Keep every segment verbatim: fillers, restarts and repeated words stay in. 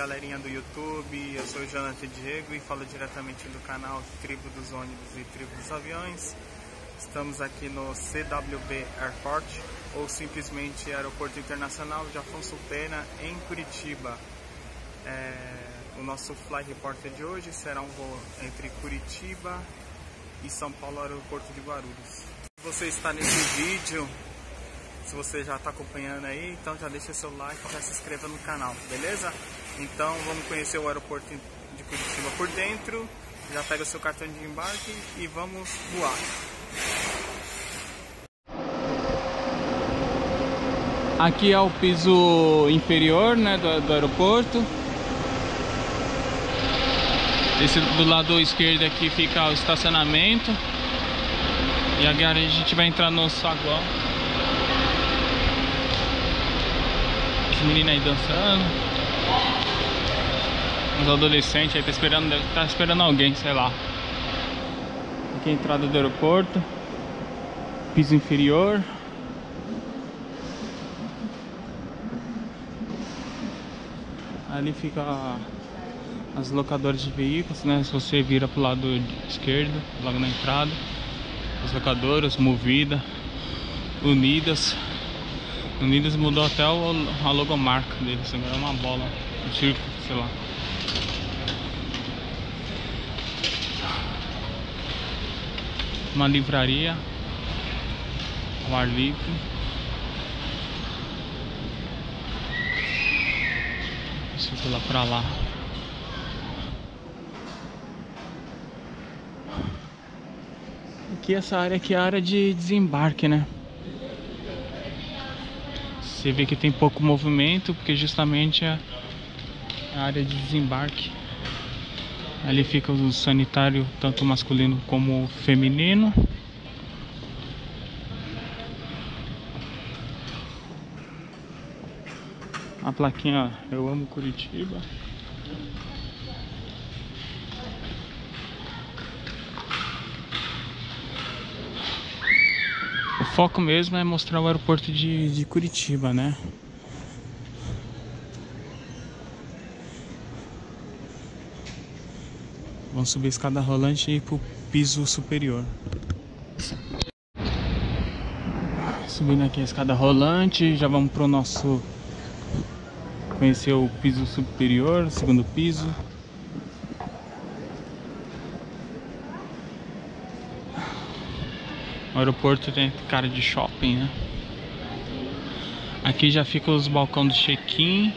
galerinha do YouTube, eu sou o Jonathan Diego e falo diretamente do canal Tribo dos Ônibus e Tribo dos Aviões. Estamos aqui no C W B Airport, ou simplesmente Aeroporto Internacional de Afonso Pena, em Curitiba. É, o nosso Fly Reporter de hoje será um voo entre Curitiba e São Paulo, Aeroporto de Guarulhos. Se você está nesse vídeo, se você já está acompanhando aí, então já deixa seu like e já se inscreva no canal, beleza? Então vamos conhecer o aeroporto de Curitiba por dentro. Já pega o seu cartão de embarque e vamos voar. Aqui é o piso inferior, né, do, do aeroporto. Esse do lado esquerdo aqui fica o estacionamento. E agora a gente vai entrar no saguão. As meninas aí dançando. Os adolescentes aí tá esperando, deve estar esperando alguém, sei lá. Aqui é a entrada do aeroporto. Piso inferior. Ali fica as locadoras de veículos, né? Se você vira pro lado esquerdo, logo na entrada, as locadoras, Movida, Unidas. Unidas mudou até o, a logomarca deles, agora é uma bola, um círculo, sei lá. Uma livraria ao ar livre. Circular pra lá. Aqui essa área aqui é a área de desembarque, né? Você vê que tem pouco movimento porque justamente é a área de desembarque. Ali fica o sanitário tanto masculino como feminino. A plaquinha "Eu amo Curitiba". O foco mesmo é mostrar o aeroporto de, de Curitiba, né? Vamos subir a escada rolante e ir pro piso superior. Subindo aqui a escada rolante, já vamos pro nosso... conhecer o piso superior, segundo piso. O aeroporto tem cara de shopping, né? Aqui já fica os balcões do check-in.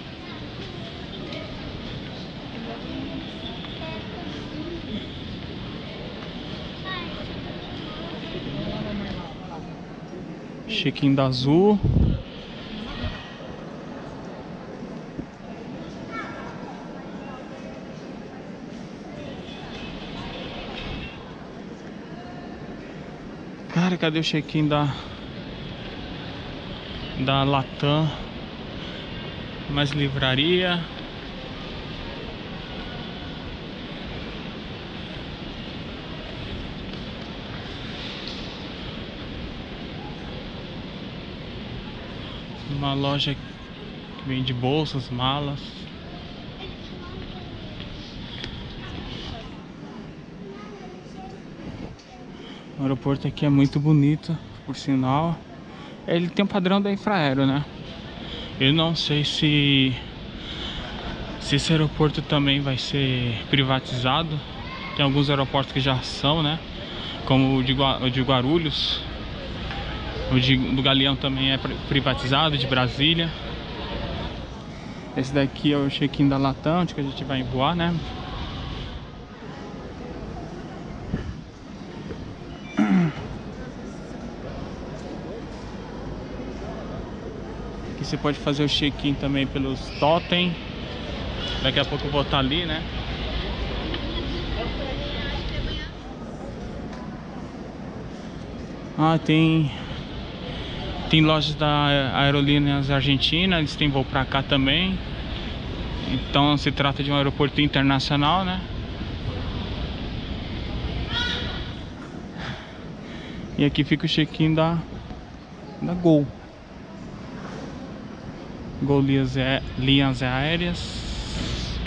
Check-in da Azul. Cara, cadê o check-in da da Latam? Mais livraria. Uma loja que vende bolsas, malas. O aeroporto aqui é muito bonito, por sinal. Ele tem um padrão da Infraero, né? Eu não sei se se esse aeroporto também vai ser privatizado. Tem alguns aeroportos que já são, né? Como o de, o de Guarulhos. O de, do Galeão também é privatizado, de Brasília. Esse daqui é o check-in da Latam, onde que a gente vai voar, né? Aqui você pode fazer o check-in também pelos totem. Daqui a pouco eu vou estar ali, né? Ah, tem tem lojas da Aerolíneas Argentina, eles têm voo pra cá também. Então se trata de um aeroporto internacional, né? E aqui fica o check-in da da Gol. Gol Linhas Aéreas.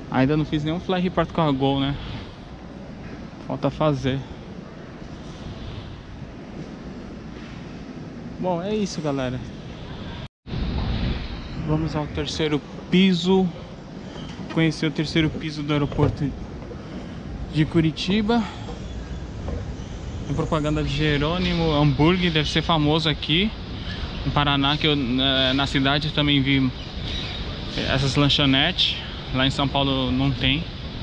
Ainda não fiz nenhum fly report com a Gol, né? Falta fazer. Bom, é isso, galera. Vamos ao terceiro piso. Conhecer o terceiro piso do aeroporto de Curitiba. Tem propaganda de Jerônimo Hambúrguer, deve ser famoso aqui no Paraná, que eu na cidade também vi essas lanchonetes. Lá em São Paulo não tem.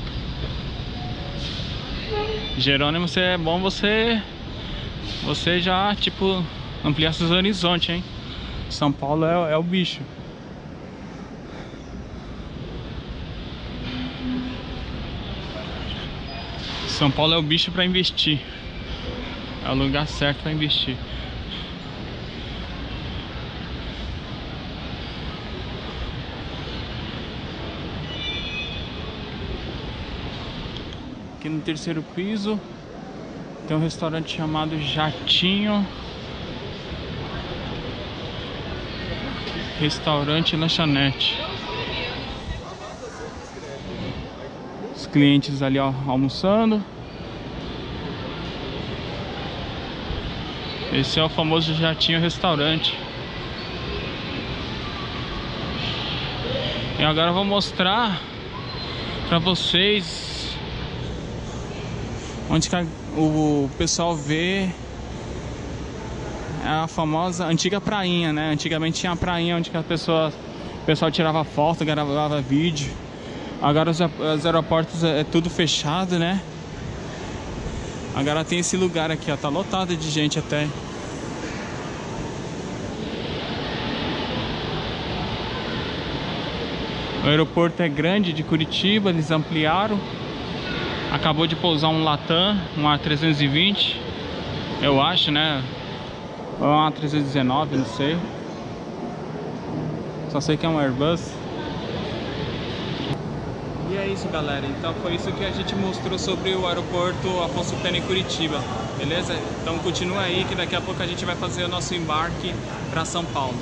Jerônimo, é bom você você já tipo ampliar seus horizontes, hein? São Paulo é, é o bicho. São Paulo é o bicho para investir. É o lugar certo para investir. Aqui no terceiro piso tem um restaurante chamado Jatinho Restaurante e Lanchonete. Os clientes ali, ó, almoçando. Esse é o famoso Jatinho Restaurante. E agora eu vou mostrar pra vocês onde que a, o pessoal vê a famosa antiga prainha, né? Antigamente tinha a prainha onde que a pessoa, o pessoal tirava foto, gravava vídeo. Agora os, os aeroportos é, é tudo fechado, né? Agora tem esse lugar aqui, ó, tá lotado de gente até. O aeroporto é grande de Curitiba, eles ampliaram. Acabou de pousar um Latam, um A trezentos e vinte, eu acho, né? Ou um A trezentos e dezenove, não sei. Só sei que é um Airbus. E é isso, galera. Então foi isso que a gente mostrou sobre o aeroporto Afonso Pena em Curitiba. Beleza? Então continua aí que daqui a pouco a gente vai fazer o nosso embarque para São Paulo.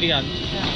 Obrigado.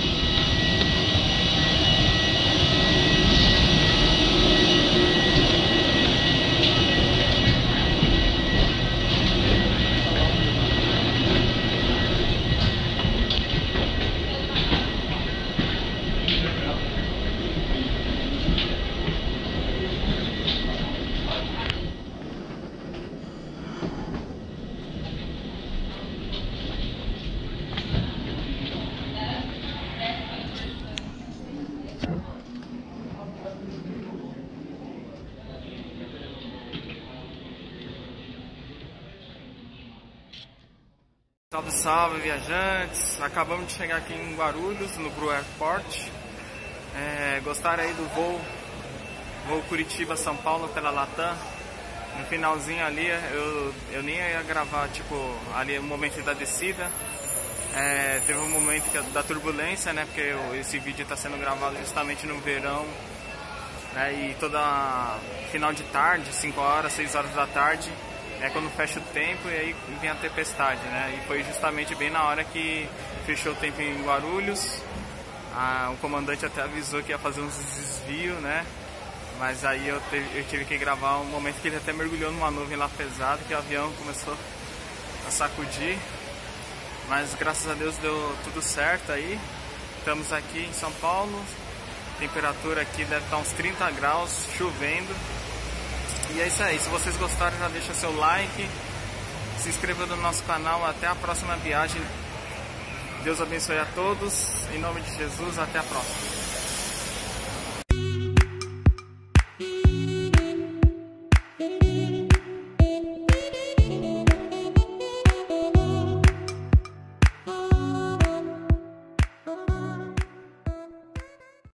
Salve, salve, viajantes! Acabamos de chegar aqui em Guarulhos, no Gru Airport. É, gostaram aí do voo, voo Curitiba-São Paulo pela Latam? No finalzinho ali, eu, eu nem ia gravar, tipo, ali o momento da descida. É, teve um momento da turbulência, né? Porque esse vídeo está sendo gravado justamente no verão. Né, e toda final de tarde, cinco horas, seis horas da tarde, é quando fecha o tempo e aí vem a tempestade, né? E foi justamente bem na hora que fechou o tempo em Guarulhos. Ah, o comandante até avisou que ia fazer uns desvios, né? Mas aí eu, te, eu tive que gravar um momento que ele até mergulhou numa nuvem lá pesada, que o avião começou a sacudir. Mas graças a Deus deu tudo certo aí. Estamos aqui em São Paulo. A temperatura aqui deve estar uns trinta graus, chovendo. E é isso aí, se vocês gostaram, já deixa seu like, se inscreva no nosso canal. Até a próxima viagem. Deus abençoe a todos, em nome de Jesus, até a próxima.